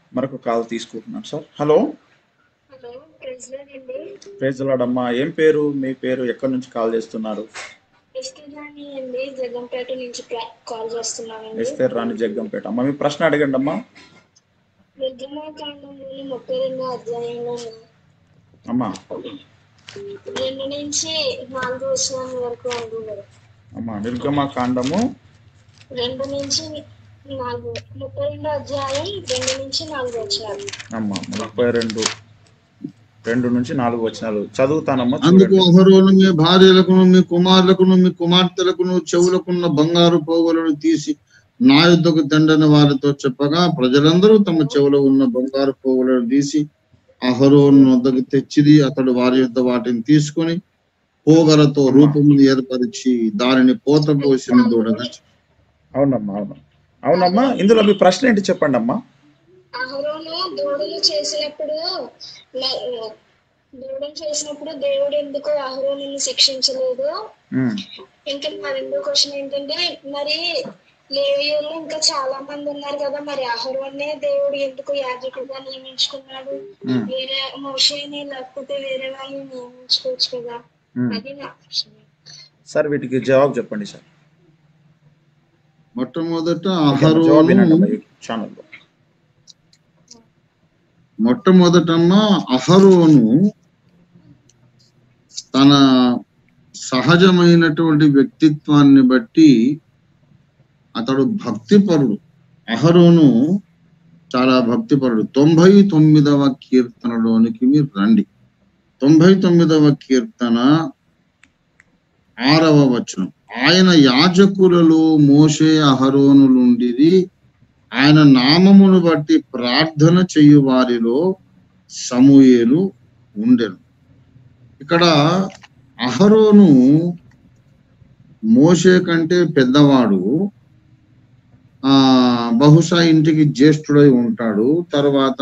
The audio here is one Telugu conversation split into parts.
మరొక కాల్ తీసుకుంటున్నాను sir. Hello. Hello, praise Lord అండి. ప్రైజ్ లార్డ్ అమ్మా. ఏం పేరు మీ పేరు? ఎక్కడి నుంచి కాల్ చేస్తున్నారు? ఎస్తర్ రాణి అండి, జగ్గంపేట నుంచి కాల్ చేస్తున్నానండి. ఎస్తర్ రాణి, జగ్గంపేట. అమ్మా మీ ప్రశ్న అడగండి అమ్మా. నిర్గమకాండంలోని 32వ అధ్యాయంలో అమ్మా 2 నుంచి 4 వచనాల వరకు అండి. అమ్మా నిర్గమకాండము 2 నుంచి 4, 32వ అధ్యాయం 2 నుంచి 4 వచనాలు. అమ్మా 32 నుంచి 4 వచనాలు చదువుతానమ్మా. అందుకు అహరోను మీ భార్యలకును మీ కుమారులకును మీ కుమార్తెలకును చెవులకున్న బంగారు పోగులను తీసి నా యుద్ధకు తండ్రిని వారితో చెప్పగా, ప్రజలందరూ తమ చెవులో ఉన్న బంగారు పోగులను తీసి అహరోను వద్దకు తెచ్చిది. అతడు వారి యుద్ధ వాటిని తీసుకొని పోగలతో రూపమును ఏర్పరిచి దానిని పోత పోసిన దూడగా. అవునమ్మా, అవునమ్మా. ఇందులో మీ ప్రశ్న ఏంటి చెప్పండి అమ్మా. అహరోను దూడలు చేసినప్పుడు దేవుడు ఎందుకు అహరోనుని శిక్షించలేదు? ఇంకా మా రెండో క్వశ్చన్ ఏంటంటే, మరి లేవీయులు ఇంకా చాలా మంది ఉన్నారు కదా, మరి అహరోనే దేవుడు ఎందుకు యాజకుడిగా నియమించుకున్నాడు? వేరే మోషేని లేకపోతే వేరే వాళ్ళని నియమించుకోవచ్చు కదా. అది నా క్వశ్చన్. సార్ వీటికి జవాబు చెప్పండి సార్. మొట్టమొదటమ్మా అహరోను తన సహజమైనటువంటి వ్యక్తిత్వాన్ని బట్టి అతడు భక్తిపరుడు. అహరోను చాలా భక్తిపరుడు. 99వ కీర్తనలోనికి మీరు రండి. 99వ కీర్తన 6వ వచనం. ఆయన యాజకులలో మోషే అహరోనులుండిరి, ఆయన నామమును బట్టి ప్రార్థన చేయు వారిలో సమూయేలు ఉండెను. ఇక్కడ అహరోను మోషే కంటే పెద్దవాడు, బహుశా ఇంటికి జ్యేష్ఠుడై ఉంటాడు. తర్వాత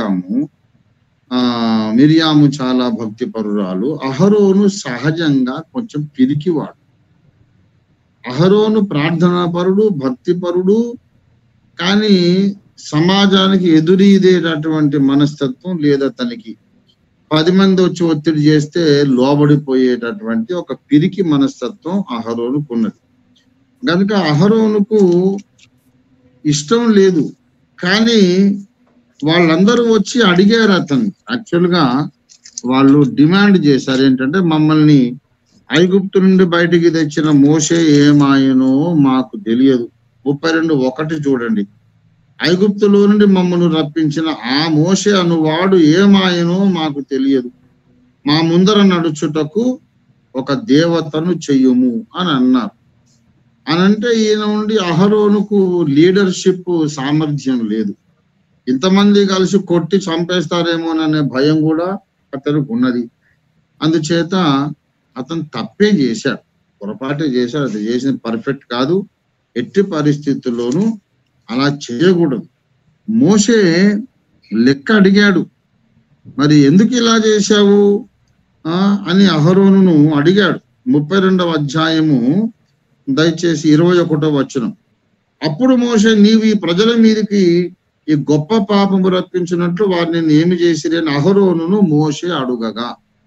మిరియాము చాలా భక్తిపరురాలు. అహరోను సహజంగా కొంచెం పిరికివాడు. అహరోను ప్రార్థనాపరుడు, భక్తిపరుడు, కానీ సమాజానికి ఎదురీదేటటువంటి మనస్తత్వం లేదా తనకి 10 మంది వచ్చి ఒత్తిడి చేస్తే లోబడిపోయేటటువంటి ఒక పిరికి మనస్తత్వం అహరోనుకు ఉన్నది. కనుక అహరోనుకు ఇష్టం లేదు. కానీ వాళ్ళందరూ వచ్చి అడిగారు అతన్ని. యాక్చువల్గా వాళ్ళు డిమాండ్ చేశారు ఏంటంటే, మమ్మల్ని ఐగుప్తు నుండి బయటికి తెచ్చిన మోషే ఏమాయనో మాకు తెలియదు. 32:1 చూడండి. ఐగుప్తులో నుండి మమ్మల్ని రప్పించిన ఆ మోషే అనువాడు ఏమాయనో మాకు తెలియదు. మా ముందర నడుచుటకు ఒక దేవతను చెయ్యుము అని అన్నారు. అనంటే ఈయన నుండి అహరోనుకు లీడర్షిప్ సామర్థ్యం లేదు. ఇంతమంది కలిసి కొట్టి చంపేస్తారేమోననే భయం కూడా అతనికి ఉన్నది. అందుచేత అతను తప్పే చేశాడు, పొరపాటే చేశాడు. అది చేసిన పర్ఫెక్ట్ కాదు. ఎట్టి పరిస్థితుల్లోనూ అలా చేయకూడదు. మోషే లెక్క అడిగాడు, మరి ఎందుకు ఇలా చేశావు అని అహరోనును అడిగాడు. 32వ అధ్యాయము దయచేసి 21వ వచనం. అప్పుడు మోషే, నీవు ఈ ప్రజల మీదకి ఈ గొప్ప పాపము రప్పించినట్లు వారిని ఏమి చేసిరి అని అహరోనును మోషే అడుగగా,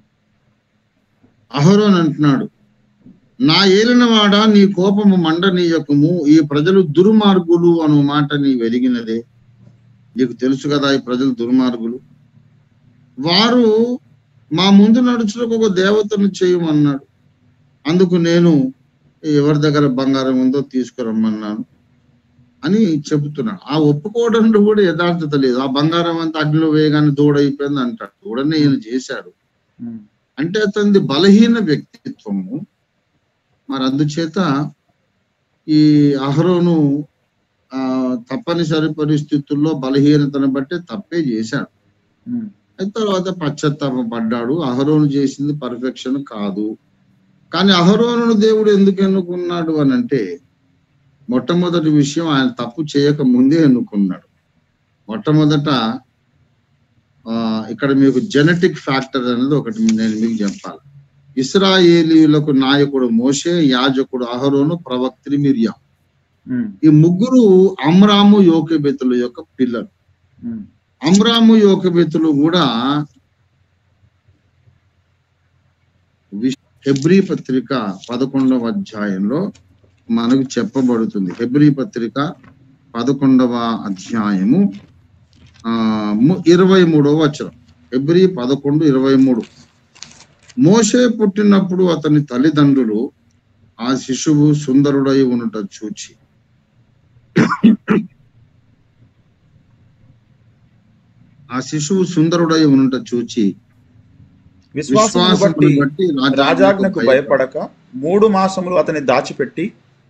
అహరోను అంటున్నాడు, నా ఏలినవాడా, నీ కోపము మండనీయకము. ఈ ప్రజలు దుర్మార్గులు అను మాట నీ వెలిగినదే. నీకు తెలుసు కదా ఈ ప్రజలు దుర్మార్గులు. వారు మా ముందు నడుచుటకు ఒక దేవతను చేయమన్నాడు. అందుకు నేను ఎవరి దగ్గర బంగారం ఉందో తీసుకురమ్మన్నాను అని చెబుతున్నాడు. ఆ ఒప్పుకోవడంలో కూడా యథార్థత లేదు. ఆ బంగారం అంతా అగ్నిలో వేయగానే దూడైపోయింది అంటాడు. దూడనే ఈయన చేశాడు అంటే అతనిది బలహీన వ్యక్తిత్వము. మరి అందుచేత ఈ అహరోను తప్పనిసరి పరిస్థితుల్లో బలహీనతను బట్టి తప్పే చేశాడు. తర్వాత పశ్చాత్తాప పడ్డాడు. అహరోను చేసింది పర్ఫెక్షన్ కాదు. కానీ అహరోనును దేవుడు ఎందుకు ఎన్నుకున్నాడు అని అంటే, మొట్టమొదటి విషయం ఆయన తప్పు చేయక ముందే ఎన్నుకున్నాడు. మొట్టమొదట ఇక్కడ మీకు జెనెటిక్ ఫ్యాక్టర్ అనేది ఒకటి నేను మీకు చెప్పాలి. ఇశ్రాయేలీయులకు నాయకుడు మోషే, యాజకుడు అహరోను, ప్రవక్త్రి మిర్యాము. ఈ ముగ్గురు అమ్రాము యోకెబెతుల యొక్క పిల్లలు. అమ్రాము యోకెబెతులు కూడా హెబ్రీ పత్రిక 11వ అధ్యాయంలో మనకు చెప్పబడుతుంది. హెబ్రీ పత్రిక 11వ అధ్యాయము 23వ వచనం. హెబ్రీ 11:23. మోషే పుట్టినప్పుడు అతని తల్లిదండ్రులు ఆ శిశువు సుందరుడై ఉండుట చూచి విశ్వాసమును బట్టి రాజాజ్ఞకు భయపడక 3 మాసములు అతని దాచిపెట్టి,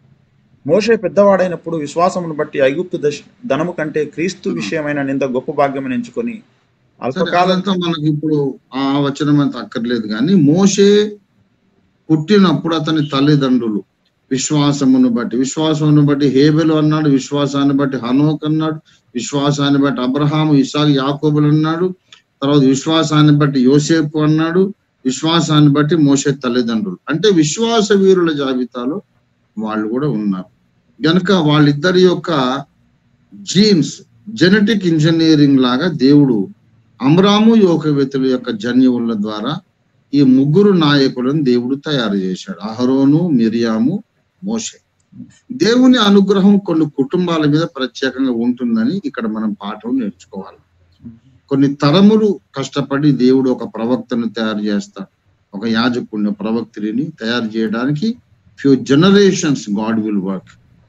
మోషే పెద్దవాడైనప్పుడు విశ్వాసమును బట్టి ఐగుప్తు ధనము కంటే క్రీస్తు విషయమైన నింద గొప్ప భాగ్యం ఎంచుకొని అల్పకాలంతో మనకి ఇప్పుడు ఆ వచనం అంత అక్కర్లేదు, కానీ మోషే పుట్టినప్పుడు అతని తల్లిదండ్రులు విశ్వాసమును బట్టి హేబెలు అన్నాడు, విశ్వాసాన్ని బట్టి హనోక్ అన్నాడు, విశ్వాసాన్ని బట్టి అబ్రహాము, ఇసాకు, యాకోబులు అన్నాడు, తర్వాత విశ్వాసాన్ని బట్టి యోసేపు అన్నాడు, విశ్వాసాన్ని బట్టి మోషే తల్లిదండ్రులు. అంటే విశ్వాస వీరుల జాబితాలో వాళ్ళు కూడా ఉన్నారు. గనక వాళ్ళిద్దరి యొక్క జీన్స్ జెనెటిక్ ఇంజనీరింగ్ లాగా దేవుడు అమ్రాము యోకెబెతుల యొక్క జన్యువుల ద్వారా ఈ 3 నాయకులను దేవుడు తయారు చేశాడు. అహరోను, మిరియాము, మోషే. దేవుని అనుగ్రహం కొన్ని కుటుంబాల మీద ప్రత్యేకంగా ఉంటుందని ఇక్కడ మనం పాఠం నేర్చుకోవాలి. కొన్ని తరములు కష్టపడి దేవుడు ఒక ప్రవక్తను తయారు చేస్తాడు, ఒక యాజకుడిని, ప్రవక్తిని తయారు చేయడానికి few generations God will work,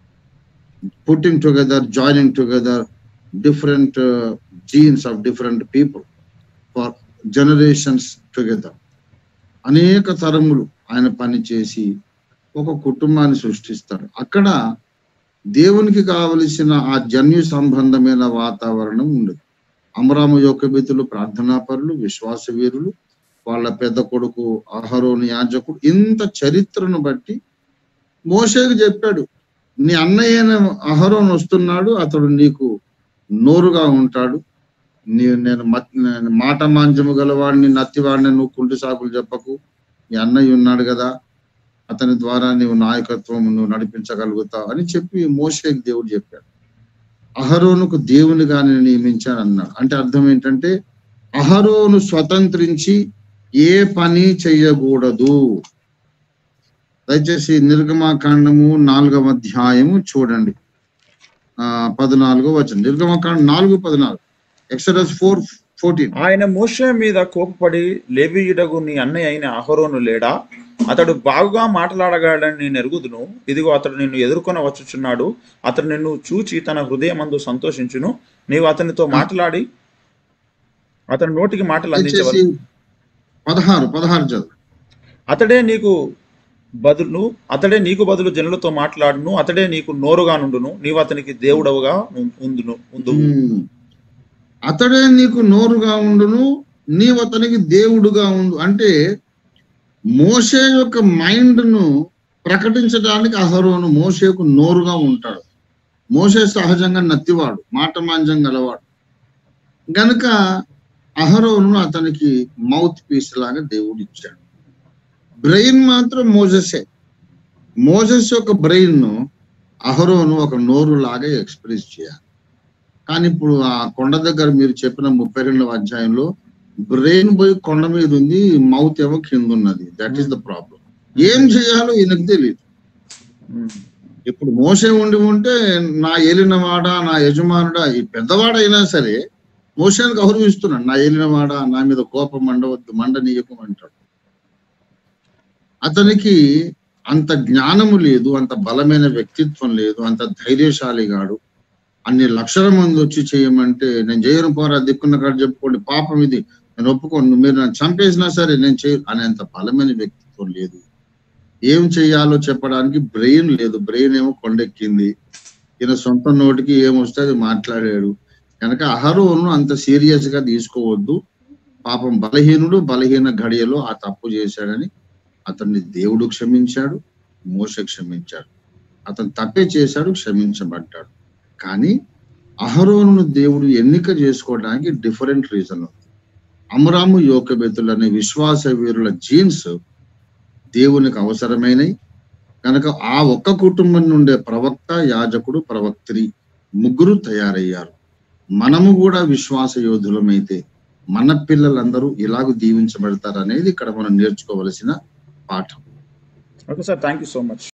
putting together, joining together different genes of different people for generations together. అనేక తరములు ఆయన పని చేసి ఒక కుటుంబాన్ని సృష్టిస్తాడు. అక్కడ దేవునికి కావలసిన ఆ జన్యు సంబంధమైన వాతావరణం ఉండదు. అమ్రాము యోకెబెతులు ప్రార్థనాపరులు, విశ్వాస వీరులు, వాళ్ళ పెద్ద కొడుకు అహరోను యాజకుడు. ఇంత చరిత్రను బట్టి మోషేకు చెప్పాడు, నీ అన్నయ్యన అహరోను వస్తున్నాడు, అతడు నీకు నోరుగా ఉంటాడు, నేను మాట మాంజము గలవాడిని, నత్తివాడిని, నువ్వు కుంటి సాకులు చెప్పకు, నీ అన్నయ్య ఉన్నాడు కదా, అతని ద్వారా నువ్వు నాయకత్వం నువ్వు నడిపించగలుగుతావు అని చెప్పి మోషేకి దేవుడు చెప్పాడు. అహరోనుకు దేవునిగా నేను నియమించాను అన్నాడు. అంటే అర్థం ఏంటంటే అహరోను స్వతంత్రించి ఏ పని చెయ్యకూడదు. దయచేసి నిర్గమాకాండము 4వ అధ్యాయము చూడండి, 14వ వచనం. నిర్గమాకాండం 4:14. ఎక్సోడస్ 4:14. ఆయన మోషే మీద కోపపడి, లేవీయుడగు నీ అన్నయ్య అయిన అహరోను లేడా? అతడు బాగుగా మాట్లాడగలడని నేను ఎరుగుదును. ఇదిగో అతడు నిన్ను ఎదుర్కొని వచ్చుచున్నాడు. అతడు నిన్ను చూచి తన హృదయమందు సంతోషించును. నీవు అతనితో మాట్లాడి అతని నోటికి మాటలు అందించవచ్చు. 16 చదువు. అతడే నీకు బదులు జనులతో మాట్లాడును. అతడే నీకు నోరుగా నుండును. నీవు అతనికి దేవుడవుగా ఉండును. అతడే నీకు నోరుగా ఉండును, నీవు అతనికి దేవుడుగా ఉండు. అంటే మోషే యొక్క మైండ్ ను ప్రకటించడానికి అహరోను మోషేకు నోరుగా ఉంటాడు. మోషే సహజంగా నత్తివాడు, మాట మాంజం గలవాడు. గనుక అహరోను అతనికి మౌత్ పీస్ లాగా దేవుడు ఇచ్చాడు. బ్రెయిన్ మాత్రం మోసెస్ యొక్క బ్రెయిన్ ను అహరోను ఒక నోరు లాగా ఎక్స్ప్రెస్ చేయాలి. కానీ ఇప్పుడు ఆ కొండ దగ్గర మీరు చెప్పిన 32వ అధ్యాయంలో బ్రెయిన్ పోయి కొండ మీద ఉంది, మౌత్ ఏమో కింద ఉన్నది. That is the problem. ఏం చేయాలో ఈయనకు తెలియదు. ఇప్పుడు మోసే ఉంటే నా ఏలినవాడా, నా యజమానుడా, ఈ పెద్దవాడైనా సరే మోసేను గౌరవిస్తున్నాడు. నా ఏలినవాడా, నా మీద కోపం మండనీయకం అంటాడు. అతనికి అంత జ్ఞానము లేదు, అంత బలమైన వ్యక్తిత్వం లేదు, అంత ధైర్యశాలిగాడు. అన్ని లక్షల మంది వచ్చి చేయమంటే నేను చేయను, పోరా దిక్కున్న కాడ చెప్పుకోండి, పాపం ఇది, నేను ఒప్పుకోను, మీరు నన్ను చంపేసినా సరే నేను అనేంత బలమైన వ్యక్తిత్వం లేదు. ఏం చెయ్యాలో చెప్పడానికి బ్రెయిన్ లేదు. బ్రెయిన్ ఏమో కొండెక్కింది. ఈయన సొంత నోటికి ఏమొస్తే అది మాట్లాడాడు. కనుక అహరోను అంత సీరియస్ గా తీసుకోవద్దు. పాపం బలహీన ఘడియలో ఆ తప్పు చేశాడని అతన్ని దేవుడు క్షమించాడు, మోషే క్షమించాడు. అతను తప్పే చేశాడు, క్షమించబడ్డాడు. కానీ అహరోను దేవుడు ఎన్నిక చేసుకోవడానికి డిఫరెంట్ రీజన్. అమ్రాము యోకెబెతులు అనే విశ్వాస వీరుల జీన్స్ దేవునికి అవసరమైనవి కనుక ఆ ఒక్క కుటుంబం నుండే ప్రవక్త, యాజకుడు, ప్రవక్త్రి 3 తయారయ్యారు. మనము కూడా విశ్వాస యోధులమైతే మన పిల్లలందరూ ఇలాగ దీవించబడతారు అనేది ఇక్కడ మనం నేర్చుకోవలసిన పాఠం. Okay sir, thank you so much.